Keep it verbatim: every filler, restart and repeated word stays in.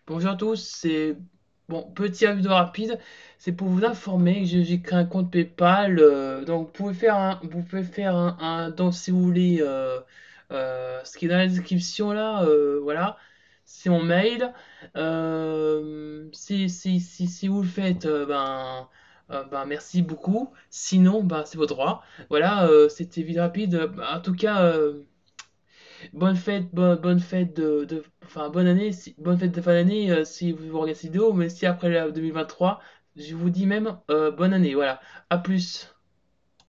Bonjour à tous, c'est bon, petit vidéo rapide, c'est pour vous informer que j'ai j'ai créé un compte PayPal, euh, donc vous pouvez faire un, vous pouvez faire un, un don si vous voulez, euh, euh, ce qui est dans la description là, euh, voilà, c'est mon mail. Euh, si, si, si, si vous le faites, euh, ben, euh, ben merci beaucoup. Sinon, ben c'est votre droit. Voilà, euh, c'était vidéo rapide. En tout cas. euh, Bonne fête, bonne, bonne fête de, de- enfin bonne année, si- bonne fête de fin d'année euh, si vous regardez cette vidéo, mais si après la deux mille vingt-trois, je vous dis même euh, bonne année, voilà. À plus.